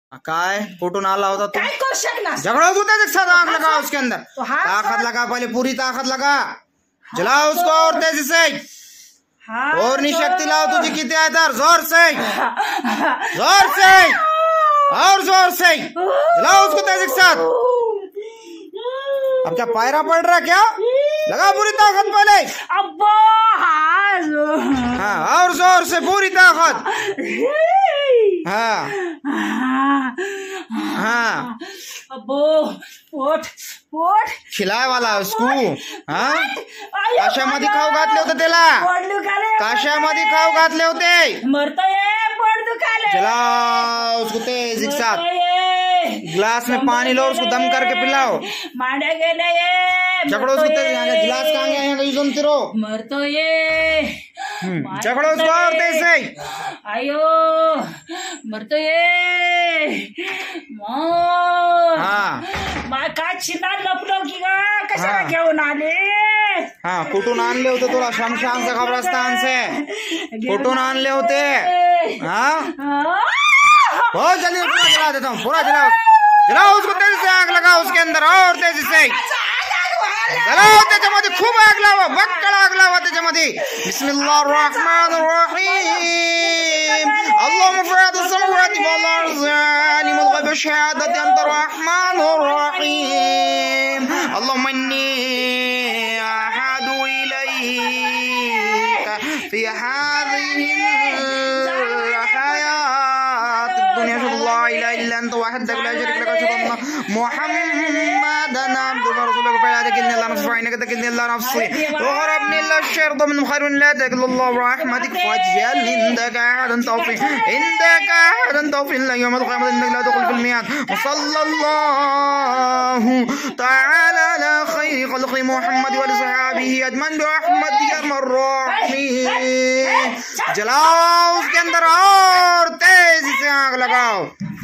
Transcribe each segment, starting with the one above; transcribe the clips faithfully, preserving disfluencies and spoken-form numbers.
काय कुठून आला होता तू? काय करू शकणार? झगड़ा तू तेज साथ आग लगा उसके अंदर, तो हाँ ताकत लगा, पहले पूरी ताकत लगा, जलाओ उसको और तेजी से, हाँ और नहीं शक्ति लाओ तुझे कितने आए इधर, जोर से जोर से और जोर से जलाओ उसको तेजी के साथ। अब क्या पायरा पड़ रहा क्या? लगा पूरी ताकत पहले, अब्बा हाँ और जोर से पूरी ताकत, हाँ हाँ अब्बो पोट पोट खिलाए वाला उसको, हाँ काशामध्ये खाऊ घातले होते त्याला, पोट दुखाले, काशामध्ये खाऊ घातले होते, मरतोय पोट दुखाले, जलाओ उसको तेज के साथ, गिलास में पानी लो उसको दम करके पिलाओ, मांडे गेले ये झगड़ो उसको तेज, गिलास कहाँ गया है कहीं सुनती रहो, मरतो ये झगड़ो उसको और तेज से, आयो मरतो ये हाँ मा का चिना लपलो की गा कशाला घेऊन आले? हाँ कुठून आणले होते तुला? शमशान से कब्रस्तान से कुठून आणले होते? हाँ बहुत जल्दी पूरा जला देता हूँ, पूरा जलाओ जलाओ उसको तेजी से, आग लगाओ उसके अंदर और तेजी से जलाओ, त्याच्यामध्ये खूप आग लावा, बक्कळ आग लावा त्याच्यामध्ये। बिस्मिल्लाहिर रहमानिर रहीम, अल्लाहुम्मा फातिस समावाति वल अर्ज़ आलिमुल ग़ैबि वश्शहादति अंत रहमानिर रहीम, अल्लाहुम्मा इन्नी अहदु इलैका फी हाज़िहिल हयातिद दुनिया ला इलाहा इल्ला अंत वहदक ला शरीका लक अशहदु अन्ना मुहम्मदन अब्दुहु व रसूलुहु फला तकिलनी इला नफ्सी फइन्नका तकिलनी इला नफ्सी वग़रबनी इला शरद min khairin la takallahu rahmatik faj'al indaka ahadan tawfiq indaka ahadan tawfiq la yawm al-qiyamah innaka la tadkhul fil mi'ad wa sallallahu ta'ala ala khayri khalqi Muhammad wa ali sahbihi ajman bi rahmatika ya arhamar rahimin। जलाओ उसके अंदर और तेजी से आग लगाओ,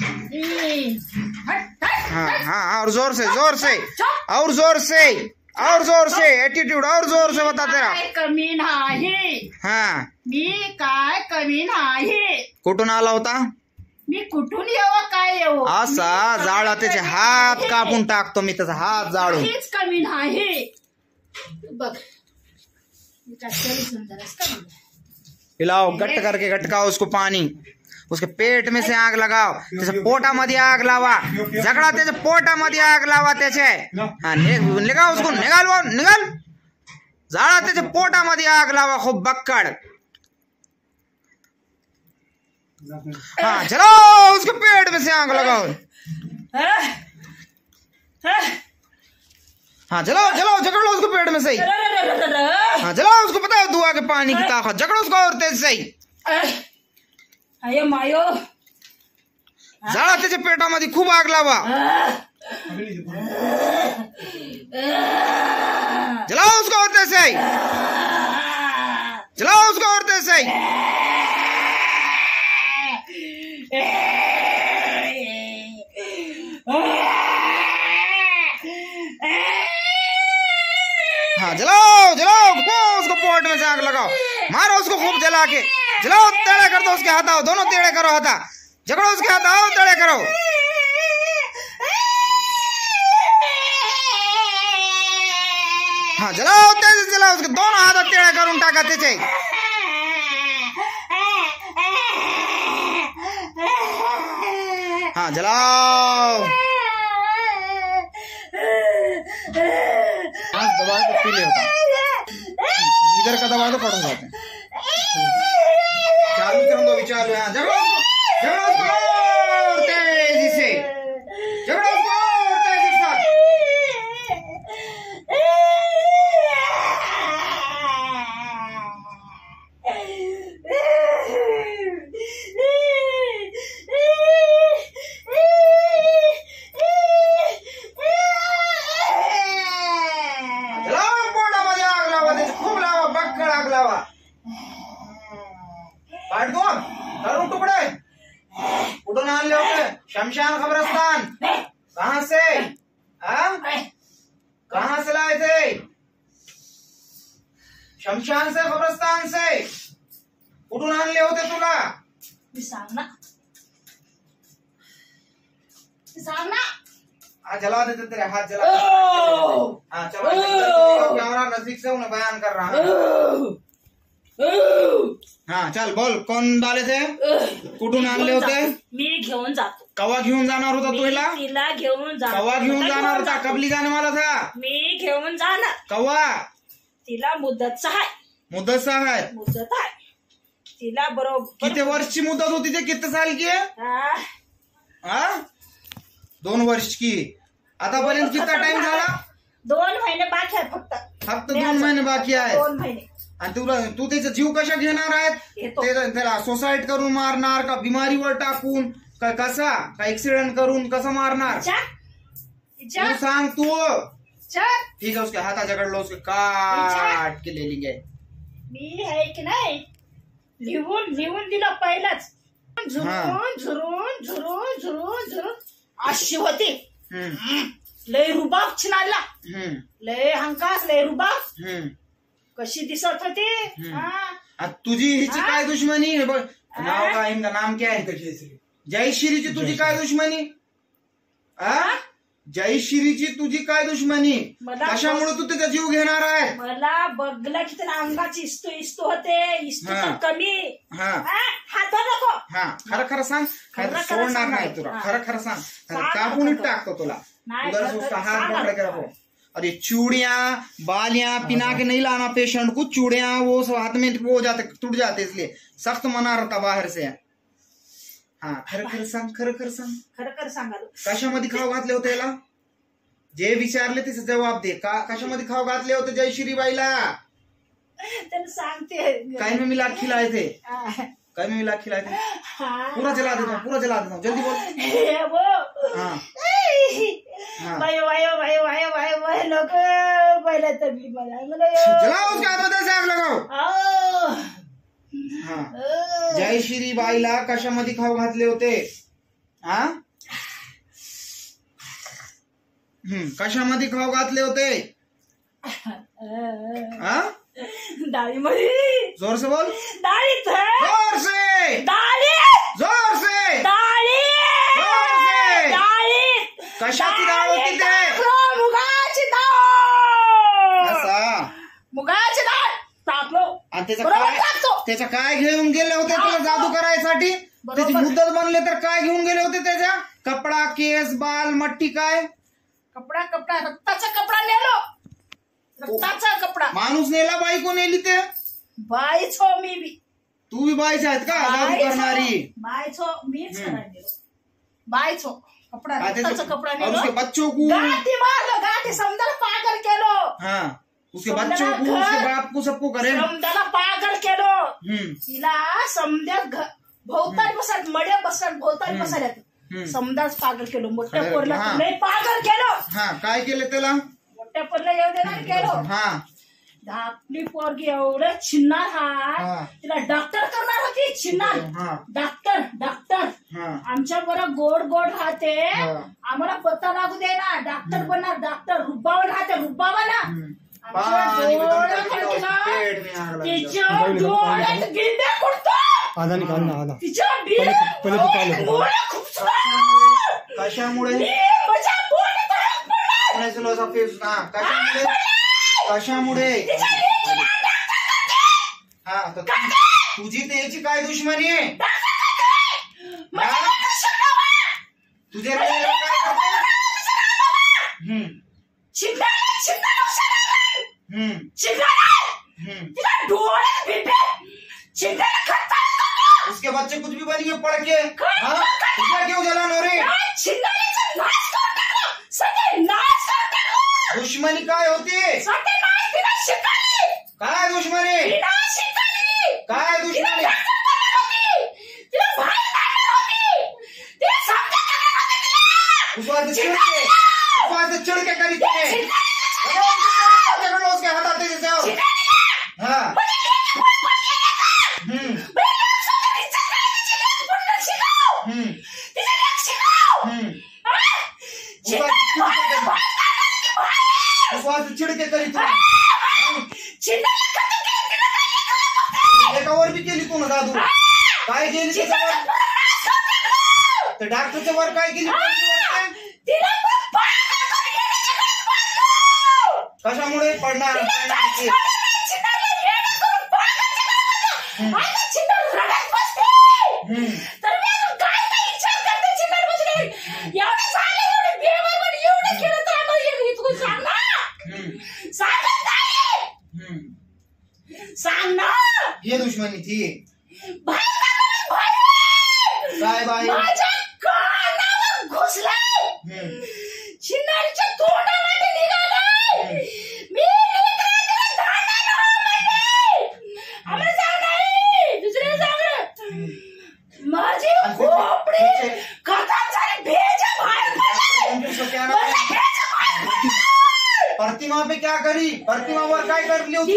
हाँ हाँ और जोर से जोर से और जोर से और जोर से, एटीट्यूड और जोर से बता तेरा। कमी नाही, हाँ मी काय कमी नाही, कुठून आला होता? मी कुठून येऊ काय येऊ, असा जाळा त्याचे हात कापून टाकतो मी, त्याचा हात जाळून, काहीच कमी नाही बघ। सुंदरच कमी पिलाओ गट्ट करके गटकाओ उसको पानी, उसके पेट में से आग लगाओ, त्याच्या पोटामध्ये आग लावा, झगड़ा त्याच्या पोटामध्ये आग लावा त्याचे, हाँ निघा उसको, निघाल वो निघाल, जाळा त्याच्या पोटामध्ये आग लावा खूप बक्कड़, हाँ चलो उसके पेट में से आग लगाओ, हाँ जलाओ जलाओ झगड़ो उसको पेट में से, हाँ जलाओ उसको, पता है दुआ के पानी की ताकत, झगड़ो उसको और तेज से, अयो मायो जाळा त्याच्या पेटामध्ये खूप आग लावा, जलाओ उसको और तेज से, जलाओ उसको और तेज से, हाँ जलाओ जलाओ उसको, पोट में से आग लगाओ, मारो उसको खूब जला के, जलाओ टेढ़े कर दो उसके हाथ, आओ दोनों टेढ़े करो हाथा, झगड़ो उसके हाथ, आओ टेढ़े करो, हाँ जलाओ तेज जलाओ उसके दोनों हाथ टेढ़े करून टाका त्याचे, हाँ जलाओ, दबा के पीले होता, इधर का दबा तो पड़ जाते हैं, चालू करूंगा विचार में, झगड़ो झगड़ो और तेजी से, झगड़ो और तेजी से, जलाओ पोटामध्ये आग लावा, त्याची खूप लावा, बक्कळ आग लावा, काट दो करूं टुकड़े, कुठून आणले होते? शमशान कब्रस्तान, कहाँ से, हाँ कहाँ से लाए थे? शमशान से कब्रस्तान से, कुठून आणले होते तुला? मी सांग ना सांग ना। हाँ जला देते तेरे हाथ जला। हाँ चलो कैमरा नजदीक से उन्हें बयान कर रहा हूँ। हाँ चल बोल कोण डाले थे कुठून आणले होते? मी घेऊन जातो। कवा घेऊन जाणार होता तुला? तिला घेऊन जातो। कवा घेऊन जाणार होता? कबली जाने वाला था? मी घेऊन जाणार। कवा? तिला मुदत आहे। मुदत आहे? मुदत आहे तिला बरोबर। किती वर्षची मुदत होती ते? किती साल की? हाँ दोन वर्ष की। आतापर्यंत कितना टाइम झाला? दोन महिने बाकी आहे फक्त। फक्त दोन महिने बाकी आहे? दोन महिने। आणि तुला तू त्याचा जीव कशा घेणार आहेत? त्याला सुसाईड करून मारणार का बिमारीवर टाकून का कसा का ऍक्सिडेंट करून कसं मारणार? तू सांग तू। ठीक है उसके हाताच्याकडे लो उसके काट के ले लेंगे। मी आहे की नाही लिहून लिहून दिलं पहिलंच। झुरून झुरून झुरून झुरून झुरून अशी होती। लय रुबाब छिनाला लय हंकास लय रुबाब कशी दिसत होती। तुझी हिची काय दुश्मनी? नाव काय इनका नाम क्या है? जयश्रीची तुझी काय दुश्मनी? जयश्रीची तुझी काय दुश्मनी? कशामुळे तू त्याचा जीव घेणार आहे? मला बघलं की त्याला अंगाची इस्तू इस्तू होते। इस्तू कमी। हात नको। हा खरं खरं सांग। खरं सोडणार नाही तुला। खरं खरं सांग कापून टाकतो तुला। उधर से उसका हाथ पकड़ के रखो। अरे चूड़ियां बालियां पिना के नहीं लाना पेशेंट को। चूड़ियां वो हाथ में वो जाते टूट जाते इसलिए सख्त मना रहता बाहेर से। हाँ खरं खरं सांग खरं खरं सांग खरं खरं सांगा। कशामध्ये खाऊ घातले होते याला? जे विचारले त्याचा जबाब दे। का कशामध्ये खाऊ घातले होते जयश्रीबाईला? त्याला सांगते काय में मिला खिलाए थे? काय में मिला खिलाए थे? पूरा जला देता हूँ पूरा जला देता हूँ जल्दी बोल। वो हाँ वायो वायो वायो वायो वायो वायो लोग पहले तभी मला जलाओ उसके हाथों से आग लगाओ। हाँ जयश्री बाईला कशामध्ये खाऊ घातले होते? हा हम्म कशामध्ये खाऊ घातले होते? हा डाळीमध्ये। जोर से बोल। डाळीत जोर से। डाळी जोर से। डाळी जोर से। डाळी कशाची डाळ होती ते? मुगाची डाळ। असा मुगाची डाळ टाकलो। आणि त्याचा काय त्याचा काय घेऊन गेले होते तुला जादू करायसाठी? त्याची मुद्दत बनले तर काय घेऊन गेले होते त्याच्या? कपडा केस बाल मट्टी काय? कपडा कपडा रक्ताचा कपडा नेलो। रक्ताचा कपडा माणूस नेला बायको नेली ते? बाईच हो मी बी। तू भी बाईच आहेत का जादू करणारी? बाईच हो मीच करायला बाईच हो कपडा रक्ताचा कपडा नेलो। उसके बच्चों को गाठी मारलो गाठी समजायला पागल केलो। हाँ उसके बच्चों को उसके बाप को सबको करे समजायला पागल केलो। तिला समजा भोवताली बसत मड्या बसत भोवताली बसल्यात समजाच पागल केलो। मोठ्या पोरला लय पागल केलो। हा काय केलं त्याला? मोठ्या पोरला येऊ देणार केलो। हा आपली पोरगी एवढं छिन्नार हा तिला डॉक्टर करणार होती। छिन्नार डॉक्टर डॉक्टर आमच्या बरोबर गोड गोड राहते। आम्हाला पत्ता लागू दे ना डॉक्टर बनणार डॉक्टर रुबावर राहते रुबावा ना। तिच्या डोळ्यात गिंड्या कुठतो आधा निकाल ना आधा तिच्या पहिले तो काढलो कशामुळे? कशामुळे कशामुळे? हा तुझी त्याची काय दुश्मनी आहे? तुझे हम्म उसके बच्चे कुछ भी बनेंगे पढ़ के। क्यों जलन हो रही? दुश्मनी काय होती? काय दुश्मनी? काय दुश्मनी? उसके चढ़ के करी तुम्हें उसके हाथ आते जैसे। हाँ हम्म हम्म चिड़ के करी तू एकावर बी केली तू ना दादू काय केली त्याच्यावर? तर डॉक्टरच्या वर काय केली? तिला पण पागल करून येण्याच्या घरात बांधलो. कशामुळे पडणार तिला काहीच कळलं नाही. चिन्हाला येणं करून पागलच्या घरात बांधलं. आता चिन्ह रडत बसते. तर मी अजून काय काय विचार करते चिन्हाला बसले. एवढं झालं, एवढं बेबरोबर एवढं केलं तर आम्हाला एक इतकं सांग ना. सांगत नाही. सांग ना. ये दुश्मनी थी बाहेर काढून बाहेर. काय बाई? माझ्या कानावर घुसलाय. चिन्हाच्या तोंडामध्ये निघालाय. मी लेकरांकडे धाडणार नाही. आम्हाला सांग नाही. दुसऱ्याला सांग. माझी खोपडी खतम झाली. भेजा बाहेर पडली. प्रतिमा पे क्या करी? प्रतिमावर काय करली होती तू?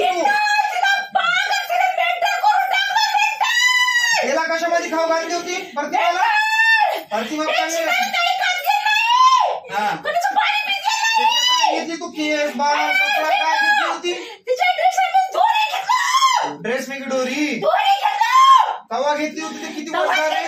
त्याला कशामध्ये खाऊ घातली होती प्रतिमाला? प्रतिमा काय घेतली तू? केस बाल कपडा काय घेतली होती? ड्रेस में की डोरी कवा घेतली होती? ते किती वर्ष झाले?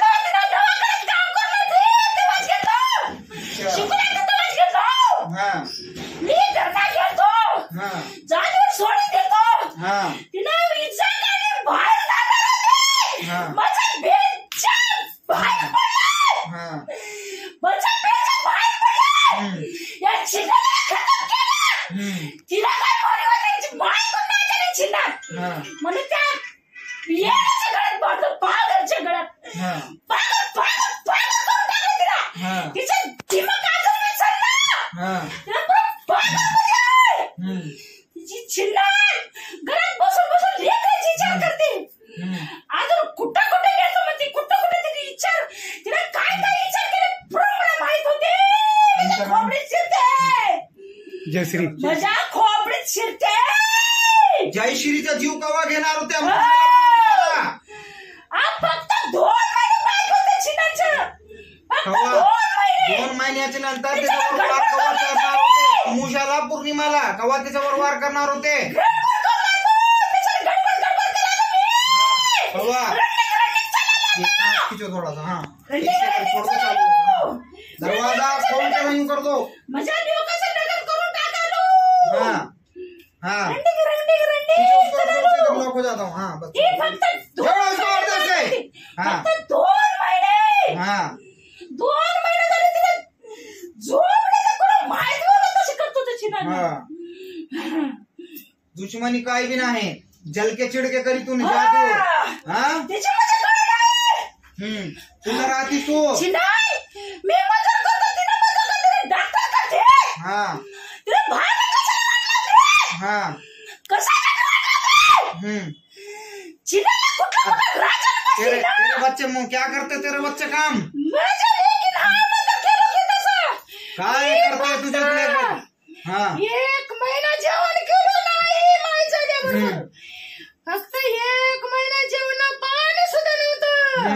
हा मी धरणा घेतो. हा जाणून सोडून देतो. हा तिला इज्जत आणि बाहेर जाणार होते. हा. माझा बेचा बाहेर पडला. हा माझा बेचा बाहेर पडला. या चिन्हाला खतम केलं. तिला काय बरी होती? माय पण नाही केली चिन्हा. हा म्हणून त्या येण्याच्या गळ्यात बांधलं. पागलच्या गळ्यात हा पागल पागल पागल करून टाकलं तिला. हा. तिचं दिमाग अजून विसरला. हा तिला पुरं पागल म्हणजे. तिची चिन्हा घरात बसून बसून लेकरांची विचार करते. अजून कुठं कुठे गेलो म्हणते. कुठं कुठे तिने विचार. तिला काय काय विचार केले पूर्ण माहित होते. खोपडीत शिरते. जयश्री माझ्या खोपडीत शिरते. जयश्रीचा जीव कवा घेणार होते? आप फक्त दोन महिने माहित होते चिन्हाचं. फक्त कवा? दोन महिने. दोन महिन्याच्या नंतर त्याच्यावर वार कवा करणार होते? अमुषाला पौर्णिमाला कवा त्याच्यावर वार करणार होते? गडबड करला तू. त्याच्यात गडबड गडबड केला तुम्ही. कवा? रडणे रडणे चालला ये ना. कांच खींचो थोड़ा सा. हाँ रडणे रडणे थोड़ा सा चालला चालू. तू. हाँ. दरवाजा खोल के नहीं कर दो. माझ्या डोक्याचं नगर करून टाकालो. हाँ हाँ रंडी रंडी रंडी खींचो उसको और जोर से इधर लॉक हो जाता हूँ. हाँ बस. हे फक्त दोन जरा उसको और जोर से. हाँ फक्त दोन महिने. हाँ दोन महिने झाले तिला झोपण्याचं कोणा माहित होतं तशी करतो तो चिन्हा. हाँ दुश्मनी काही भी नाही. जल के चिड़ के करी तूने जादू. हाँ तिची मजा काय नाही. हम्म तुला राहती तू. चिन्हा मी मजा करतो. तिला मजा करते. डॉक्टर करते. हाँ तिला बाहेर कशाला काढलं? हाँ कशाला काढलं? हम्म चिन्हाला कुठला कुठला राजा तेरे तेरे बच्चे मुंह क्या करते? तेरे बच्चे काम माझ्या लेकीन हा बंद केलं की तसं. काय करते तुझे लेकर? हाँ एक महिना जेवण केलं नाही मायच्या देवावर. फक्त एक महिना जेवण पाणी सुद्धा नव्हतं.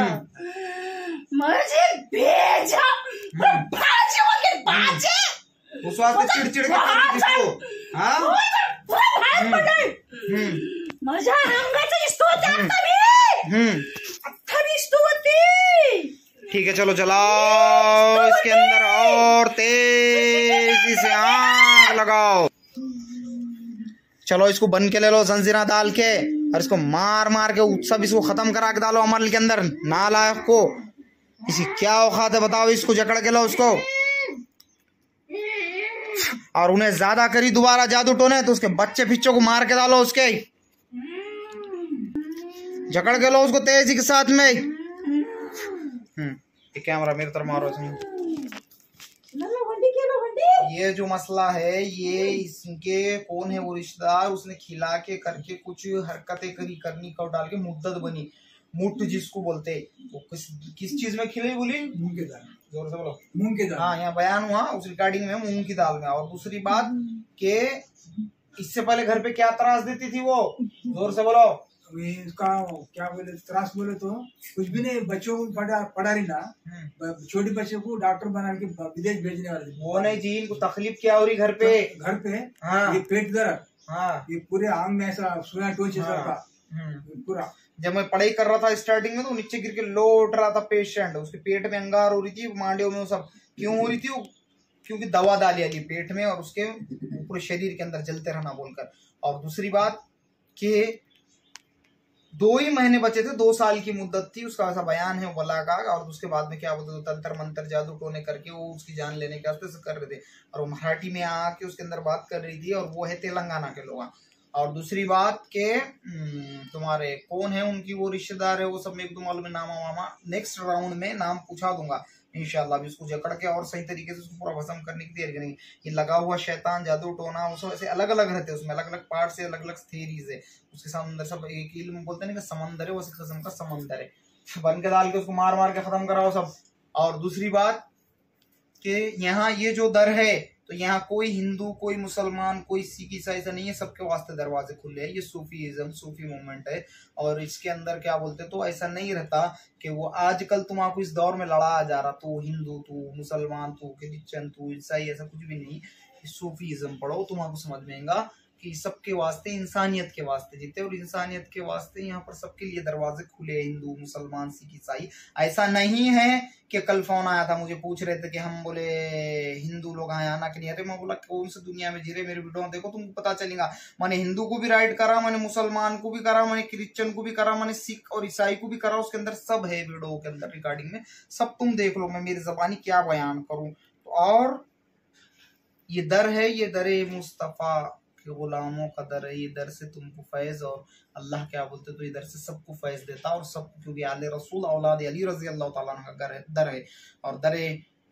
माझे बेजा भाजी वगैरे भाजी उस वास्ते चिड़चिड़ के करती थी तू. हाँ पुरा बाहेर पडलाय. हम्म माझ्या अंगाचा दिसतो होता आता मी. हम्म आता दिसतो होती. ठीक है चलो जलाओ इसके अंदर और तेजी से आग लगाओ. चलो इसको बन के ले लो जंजीरा डाल के और इसको मार मार के सब इसको खत्म करा के डालो अमल के अंदर. नालायक को इसी क्या औकात है बताओ? इसको जकड़ के लो उसको. और उन्हें ज्यादा करी दोबारा जादू टोने तो उसके बच्चे फिच्चों को मार के डालो. उसके जकड़ के लो उसको तेजी के साथ में. हम्म ये कैमरा मेरी तरफ मारो. इसमें ये जो मसला है ये इसके कौन है वो रिश्तेदार उसने खिला के करके कुछ हरकतें करी करनी को डाल के मुद्दत बनी. मुठ जिसको बोलते वो किस किस चीज में खिले बोली? मूंग की दाल. जोर से बोलो. मूंग की दाल. हाँ यहाँ बयान हुआ उस रिकॉर्डिंग में मूंग की दाल में. और दूसरी बात के इससे पहले घर पे क्या त्रास देती थी वो? जोर से बोलो. इसका क्या बोले त्रास बोले तो कुछ भी नहीं. बच्चों को पढ़ा पढ़ा रही ना. छोटे बच्चे को डॉक्टर बना के विदेश भेजने वाले. वो नहीं जी इनको तकलीफ क्या हो रही घर पे? घर पे हाँ ये पेट दर्द. हाँ ये पूरे आंग में ऐसा सुना टोच का पूरा. जब मैं पढ़ाई कर रहा था स्टार्टिंग में तो नीचे गिर के लौट रहा था पेशेंट. उसके पेट में अंगार हो रही थी, मांडियों में सब. क्यों हो रही थी? क्योंकि दवा डाली अली पेट में और उसके पूरे शरीर के अंदर जलते रहना बोलकर। और दूसरी बात कि दो ही महीने बचे थे, दो साल की मुद्दत थी, उसका ऐसा बयान है बला का। और उसके बाद में क्या बोलते थे, तंत्र मंत्र जादू टोने करके वो उसकी जान लेने के वास्ते कर रहे थे। और वो मराठी में आके उसके अंदर बात कर रही थी, और वो है तेलंगाना के लोग। और दूसरी बात के तुम्हारे कौन है उनकी वो रिश्तेदार है, वो सब मेरे को तो मालूम है, नामा वामा नेक्स्ट राउंड में नाम पूछा दूंगा इंशाल्लाह। अभी उसको जकड़ के और सही तरीके से उसको पूरा भस्म करने की तैयारी करेंगे। ये लगा हुआ शैतान जादू टोना वो सब ऐसे अलग अलग रहते हैं, उसमें अलग अलग पार्ट से अलग अलग थेरीज है उसके साथ अंदर। सब एक इल्म बोलते हैं ना समंदर है, वो किस्म का समंदर है, बन के डाल के उसको मार मार के खत्म कराओ सब। और दूसरी बात कि यहाँ ये जो दर है तो यहाँ कोई हिंदू, कोई मुसलमान, कोई सिख ईसाई ऐसा नहीं है, सबके वास्ते दरवाजे खुले हैं। ये सूफीइज्म, सूफी मूवमेंट है। और इसके अंदर क्या बोलते, तो ऐसा नहीं रहता कि वो आजकल तुम्हारा इस दौर में लड़ाया जा रहा, तू हिंदू, तू मुसलमान, तू क्रिश्चियन, तू ईसाई, ऐसा कुछ भी नहीं। सूफीइज्म पढ़ो, तुम्हारा समझ में आएगा कि सबके वास्ते, इंसानियत के वास्ते जीते, और इंसानियत के वास्ते यहाँ पर सबके लिए दरवाजे खुले, हिंदू, मुसलमान, सिख, ईसाई। ऐसा नहीं है कि कल फोन आया था, मुझे पूछ रहे थे कि हम बोले हिंदू लोग आए आना के नहीं आते। मैं बोला कौन सी दुनिया में जी रहे, मेरे वीडियो देखो तुमको पता चलेगा। मैंने हिंदू को भी राइट करा, मैंने मुसलमान को भी करा, मैंने क्रिश्चियन को भी करा, मैंने सिख और ईसाई को भी करा, उसके अंदर सब है वीडियो के अंदर रिकॉर्डिंग में, सब तुम देख लो। मैं मेरी जबानी क्या बयान करूं। और ये दर है, ये दरे मुस्तफा के गुलामों का दर है, ये दर से तुमको फैज, और अल्लाह क्या बोलते तो इधर से सबको फैज देता, और सब क्योंकि आले रसूल औलाद अली रजी अल्लाह ताला अन्हु का घर है, दर है। और दरे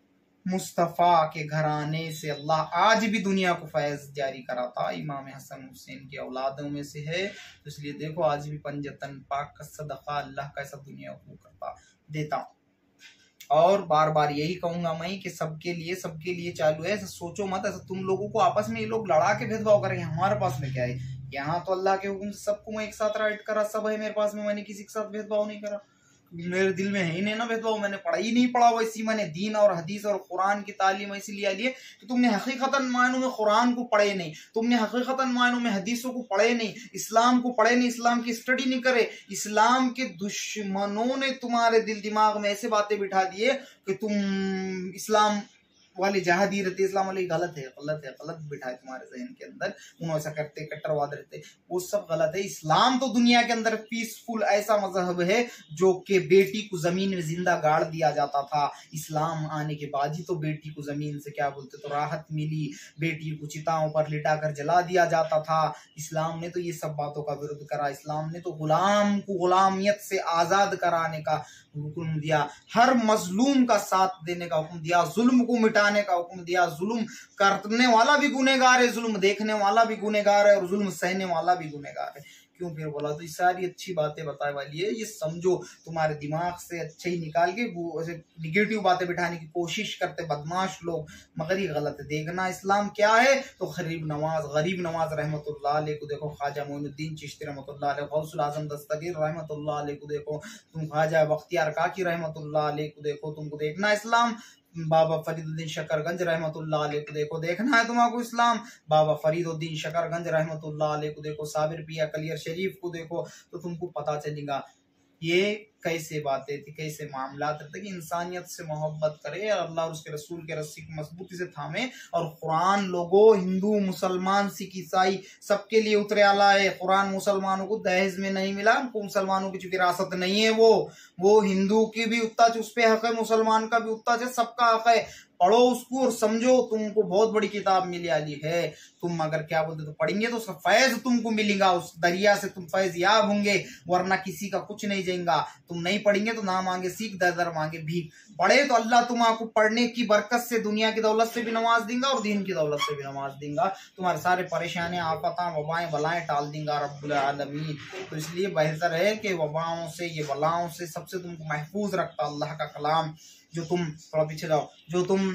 मुस्तफ़ा के घराने से अल्लाह आज भी दुनिया को फैज जारी कराता। इमाम हसन हुसैन की औलादों में से है, तो इसलिए देखो आज भी पंजतन पाक का सदका अल्लाह का ऐसा दुनिया को करता देता। और बार बार यही कहूंगा मैं कि सबके लिए सबके लिए चालू है। ऐसा सोचो मत, ऐसा तुम लोगों को आपस में ये लोग लड़ा के भेदभाव करेंगे, हमारे पास में क्या है। यहाँ तो अल्लाह के हुक्म से सबको मैं एक साथ राइट करा, सब है मेरे पास में, मैंने किसी के साथ भेदभाव नहीं करा। मेरे दिल में है ही नहीं ना भेदभाव, मैंने पढ़ा ही नहीं पढ़ा वैसी, मैंने दीन और हदीस और कुरान की तालीम ऐसी लिया लिए कि तुमने हकीकतन मायनों में कुरान को पढ़े नहीं, तुमने हकीकतन मायनों में हदीसों को पढ़े नहीं, इस्लाम को पढ़े नहीं, इस्लाम की स्टडी नहीं करे। इस्लाम के दुश्मनों ने तुम्हारे दिल दिमाग में ऐसे बातें बिठा दिए कि तुम इस्लाम वाले जहादी रहते, इस्लाम वाले गलत है, गलत है, गलत बिठाए तुम्हारे जहन के अंदर, उन्होंने ऐसा करते, कट्टरवाद रहते, वो सब गलत है। इस्लाम तो दुनिया के अंदर पीसफुल ऐसा मजहब है जो कि बेटी को जमीन में जिंदा गाड़ दिया जाता था। इस्लाम आने के बाद ही तो बेटी को जमीन से क्या बोलते तो राहत मिली, बेटी को चिताओं पर लिटा कर जला दिया जाता था। इस्लाम ने तो ये सब बातों का विरोध करा, इस्लाम ने तो गुलाम को गुलामियत से आजाद कराने का हुक्म दिया, हर मजलूम का साथ देने का हुक्म दिया, जुल्म को मिटाने का हुक्म दिया। जुल्म करने वाला भी गुनहगार है, जुल्म देखने वाला भी गुनहगार है, और जुल्म सहने वाला भी गुनहगार है। क्यों फिर बोला, तो ये सारी अच्छी बातें बताए वाली है, ये समझो, तुम्हारे दिमाग से अच्छे ही निकाल के वो ऐसे निगेटिव बातें बिठाने की कोशिश करते बदमाश लोग, मगर ये गलत है। देखना इस्लाम क्या है तो गरीब नवाज, गरीब नवाज रहमतुल्लाह अलैह को देखो, ख्वाजा मोइनुद्दीन चिश्ती रहमतुल्लाह अलैह, गौसुल आजम दस्तगीर रहमतुल्लाह अलैह को देखो, तुम ख्वाजा बख्तियार काकी रहमतुल्लाह अलैह को देखो, तुमको देखना इस्लाम। बाबा फरीदुद्दीन शकरगंज रहमतुल्लाह अलैह को देखो, देखना है तुमको इस्लाम। बाबा फरीदुद्दीन शकरगंज रहमतुल्लाह अलैह को देखो, साबिर पिया कलियर शरीफ को देखो, तो तुमको पता चलेगा ये कैसे बातें थी, कैसे मामलात रहते कि इंसानियत से मोहब्बत करे और अल्लाह और उसके रसूल के रस्सी को मजबूती से थामे। और कुरान लोगों, हिंदू, मुसलमान, सिख, ईसाई सबके लिए उतरे आला है। कुरान मुसलमानों को दहेज में नहीं मिला, उनको मुसलमानों की विरासत नहीं है, वो वो हिंदू की भी उतना उस पे हक है, मुसलमान का भी उतना है, सबका हक है। पढ़ो उसको और समझो, तुमको बहुत बड़ी किताब मिली आली है। तुम अगर क्या बोलते तो पढ़ेंगे तो उसका फैज तुमको मिलेगा, उस दरिया से तुम फैज याब होंगे, वरना किसी का कुछ नहीं जाएगा। तुम नहीं पढ़ेंगे तो ना मांगे सीख, दर दर मांगे भीख। पढ़े तो अल्लाह तुमको पढ़ने की बरकत से दुनिया की दौलत से भी नवाज देगा और दीन की दौलत से भी नवाज देगा। तुम्हारे सारे परेशानियां, आफता, वबाएं, बलाएं टाल देगा रब्बुल आलमीन। तो इसलिए बेहतर है कि वबाओं से, ये बलाओं से सबसे तुमको महफूज रखता अल्लाह का कलाम, जो तुम थोड़ा पीछे जाओ, जो तुम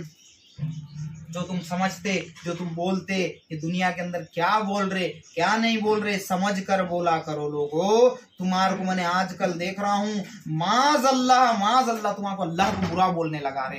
जो तुम समझते, जो तुम बोलते, ये दुनिया के अंदर क्या बोल रहे, क्या नहीं बोल रहे, समझ कर बोला करो लोगो। तुम्हारे को मैंने आजकल देख रहा हूँ, माज अल्लाह माज अल्लाह तुम्हारे को अल्लाह को बुरा बोलने लगा रहे,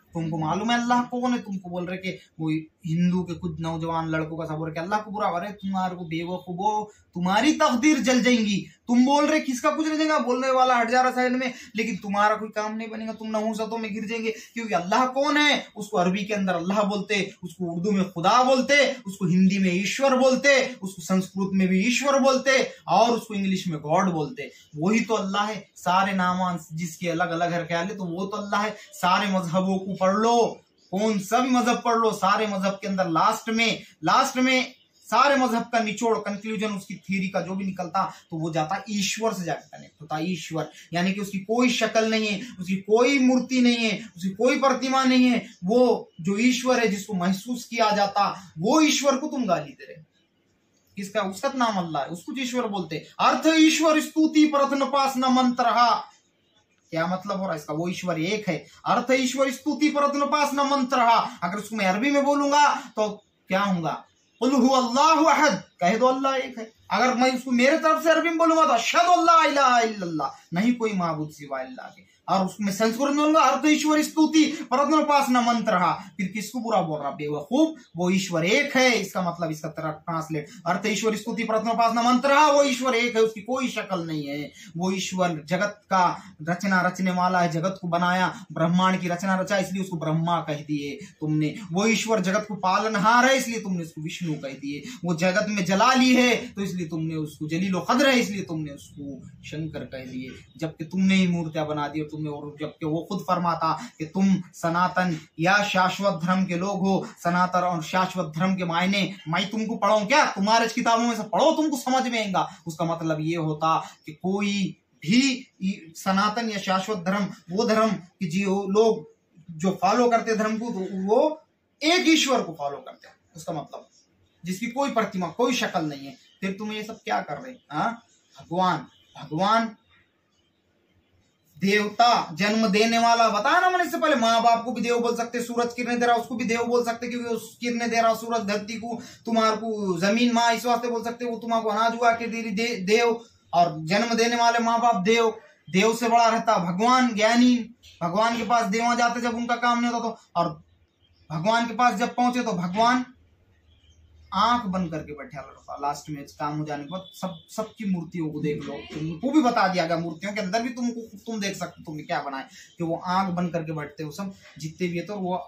तुमको मालूम है अल्लाह कौन है? तुमको बोल रहे कि वो हिंदू के कुछ नौजवान लड़कों का सब बोल रहे अल्लाह को बुरा हो रहे, तुम्हारे को बेवकूफो, तुम्हारी तकदीर जल जाएंगी। तुम बोल रहे किसका कुछ नहीं देगा, बोलने वाला हट जा रहा साइड में, लेकिन तुम्हारा कोई काम नहीं बनेगा, तुम नहुसतों में गिर जाएंगे। क्योंकि अल्लाह कौन है? उसको अरबी के अंदर अल्लाह बोलते, उसको उर्दू में खुदा बोलते, उसको हिंदी में ईश्वर बोलते, उसको संस्कृत में भी ईश्वर बोलते, और उसको इंग्लिश में गॉड बोलते। वही तो अल्लाह है। सारे नाम जिसके अलग अलग है ख्याल है तो वो तो अल्लाह है। सारे मजहबों को पढ़ लो, कौन सा भी मजहब पढ़ लो, सारे मजहब के अंदर लास्ट में लास्ट में सारे मजहब का निचोड़, कंक्लूजन, उसकी थ्योरी का जो भी निकलता तो वो जाता ईश्वर से जाकर कनेक्ट होता। ईश्वर यानी कि उसकी कोई शक्ल नहीं है, उसकी कोई मूर्ति नहीं है, उसकी कोई प्रतिमा नहीं है। वो जो ईश्वर है जिसको महसूस किया जाता, वो ईश्वर को तुम गाली दे रहे। किसका? उसका नाम अल्लाह है, उसको ईश्वर बोलते। अर्थ ईश्वर स्तुति प्रथन पास न मंत्र। क्या मतलब हो रहा है इसका? वो ईश्वर एक है। अर्थ ईश्वर स्तुति प्रथन पास न मंत्र। अगर उसको मैं अरबी में बोलूंगा तो क्या होगा? कुल हु अल्लाहु अहद, कह दो अल्लाह एक है। अगर मैं उसको मेरे तरफ से अरबी में बोलूंगा तो अशहदु अल्ला इलाहा इल्लल्लाह, नहीं कोई माबूद सिवा अल्लाह के। और उसमें संस्कृत में बोलूंगा अर्थ ईश्वर स्तुति परतनोपासना मंत्र। फिर किसको बुरा बोल रहा? बेवकूफ, वो ईश्वर एक है। इसका मतलब इसका तरह ट्रांसलेट, अर्थ ईश्वर स्तुति परतनोपासना मंत्र, वो ईश्वर एक है, उसकी कोई शक्ल नहीं है। वो ईश्वर जगत का रचना रचने वाला है, जगत को बनाया, ब्रह्मांड की रचना रचा, इसलिए उसको ब्रह्मा कह दिए तुमने। वो ईश्वर जगत को पालनहार है, इसलिए तुमने उसको विष्णु कह दिए। वो जगत में जलाली है तो इसलिए तुमने उसको जलीलो कद्र है, इसलिए तुमने उसको शंकर कह दिए। जबकि तुमने ही मूर्तियां बना दी, और जबकि वो खुद फरमाता कि तुम सनातन या शाश्वत धर्म के लोग हो। सनातन और शाश्वत धर्म के मायने मैं तुमको पढ़ाऊं क्या? तुम्हारे किताबों में से पढ़ो, तुमको समझ में आएगा। उसका मतलब ये होता कि कोई भी सनातन या शाश्वत धर्म, वो धर्म कि जो लोग जो फॉलो करते धर्म को, तो वो एक ईश्वर को फॉलो करते हैं। उसका मतलब जिसकी कोई प्रतिमा, कोई शक्ल नहीं है। फिर तुम ये सब क्या कर रहे? हाँ, भगवान भगवान देवता, जन्म देने वाला। बताया ना मैंने इससे पहले, माँ बाप को भी देव बोल सकते, सूरज किरणें दे रहा उसको भी देव बोल सकते, क्योंकि उस किरणें दे रहा सूरज धरती को। तुम्हारे को जमीन माँ इस वास्ते बोल सकते, वो तुम्हारे अनाज उगा के दे रही दे, देव। और जन्म देने वाले माँ बाप देव। देव से बड़ा रहता भगवान, ज्ञानी। भगवान के पास देवा जाते जब उनका काम नहीं होता तो, और भगवान के पास जब पहुंचे तो भगवान आंख बंद करके बैठा रहता। लास्ट में काम हो जाने के बाद सब सबकी मूर्तियों को देख लो, तुमको भी बता दिया गया मूर्तियों के अंदर भी तुमको तुम देख सकते तुमने क्या बनाए, कि वो आंख बंद करके बैठते हो सब जितने भी है। तो वो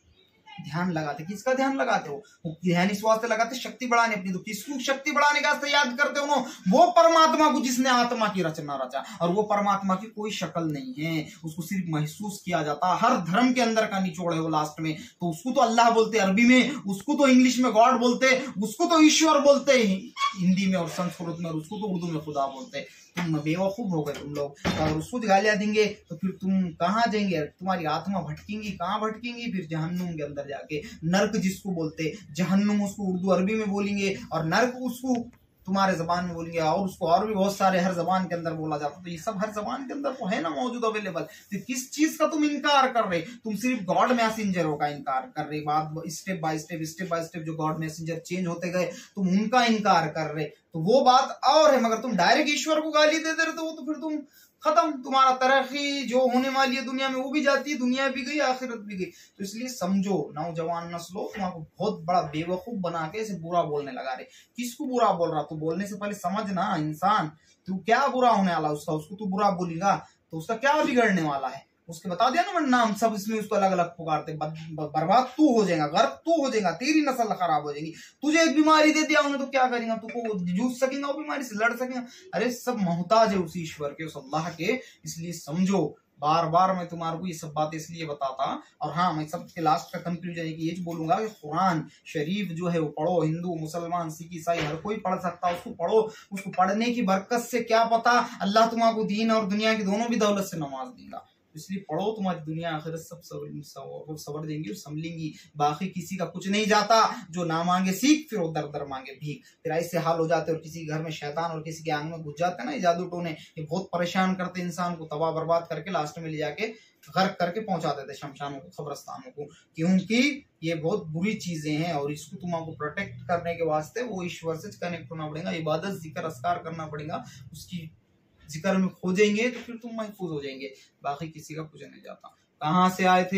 ध्यान लगाते, किसका ध्यान लगाते हो? वो ध्यान इस वास्ते लगाते शक्ति बढ़ाने अपनी। तो किसको शक्ति बढ़ाने के वास्ते याद करते हो? वो परमात्मा को जिसने आत्मा की रचना रचा, और वो परमात्मा की कोई शक्ल नहीं है, उसको सिर्फ महसूस किया जाता। हर धर्म के अंदर का निचोड़ है वो लास्ट में। तो उसको तो अल्लाह बोलते अरबी में, उसको तो इंग्लिश में गॉड बोलते, उसको तो ईश्वर बोलते हिंदी में और संस्कृत में, और उसको तो उर्दू में खुदा बोलते। तुम बेवकूफ हो गए तुम लोग। और उसको गालियां देंगे तो फिर तुम कहाँ जाएंगे? तुम्हारी आत्मा भटकेंगी, कहाँ भटकेंगी? फिर जहन्नुम के अंदर जाके। नर्क जिसको बोलते, जहन्नुम उसको उर्दू अरबी में बोलेंगे, और नर्क उसको तुम्हारे जबान में बोलेंगे, और उसको और भी बहुत सारे हर जबान के अंदर बोला जाता। तो ये सब हर जबान के अंदर तो है ना मौजूद, अवेलेबल। तो किस चीज का तुम इनकार कर रहे? तुम सिर्फ गॉड मैसेंजरों का इनकार कर रहे। बात step by step step by step जो गॉड मैसेंजर चेंज होते गए तुम उनका इनकार कर रहे, तो वो बात और है। मगर तुम डायरेक्ट ईश्वर को गाली दे दे रहे, तो वो तो फिर तुम खत्म, तुम्हारा तरक्की जो होने वाली है दुनिया में वो भी जाती है, दुनिया भी गई, आखिरत भी गई। तो इसलिए समझो, नौजवान नस्लो, तुम्हारा बहुत बड़ा बेवकूफ बना के इसे बुरा बोलने लगा रहे। किसको बुरा बोल रहा? तो बोलने से पहले समझना, इंसान तू क्या बुरा होने वाला उसका, उसको तू बुरा बोलेगा तो उसका क्या बिगड़ने वाला है? उसके बता दिया ना मैंने नाम सब, इसमें उसको अलग अलग पुकारते। बर्बाद तू हो जाएगा, गर्क तू हो जाएगा, तेरी नस्ल खराब हो जाएगी। तुझे एक बीमारी दे दिया उन्हें तो क्या करेगा? तू जूझ सकेगा वो बीमारी से, लड़ सकेगा? अरे सब मोहताज है उस ईश्वर के, उस अल्लाह के। इसलिए समझो, बार बार मैं तुम्हारे को ये सब बातें इसलिए बताता। और हाँ, मैं सबके लास्ट का कंक्लूजन ये बोलूंगा कि कुरान शरीफ जो है वो पढ़ो। हिंदू, मुसलमान, सिख, ईसाई हर कोई पढ़ सकता है, उसको पढ़ो। उसको पढ़ने की बरकत से क्या पता अल्लाह तुम्हारे दीन और दुनिया की दोनों भी दौलत से नवाज देगा। इसलिए पढ़ो, तुम्हारी दुनिया आखिरत सब सवर सवर देंगी और संभलेंगी। बाकी किसी का कुछ नहीं जाता। जो ना मांगे सीख, फिर वो दर दर मांगे भीख। फिर ऐसे हाल हो जाते। और किसी के घर में शैतान और किसी के आंग में घुस जाते हैं ना, ये जादू टोने, ये बहुत परेशान करते इंसान को, तबाह बर्बाद करके लास्ट में ले जाके गर्क करके पहुंचा देते शमशानों को, कब्रस्तानों को। क्योंकि ये बहुत बुरी चीजें हैं, और इसको तुम्हारा प्रोटेक्ट करने के वास्ते वो ईश्वर से कनेक्ट होना पड़ेगा, इबादत, जिक्र, अस्कार करना पड़ेगा। उसकी जिक्र में खोजेंगे तो फिर तुम महफूज हो जाएंगे। बाकी किसी का कुछ नहीं जाता। कहाँ से आए थे?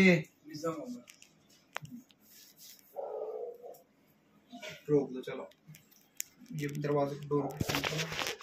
मिस होगा। रोक दो चलो, ये दरवाजे को डोर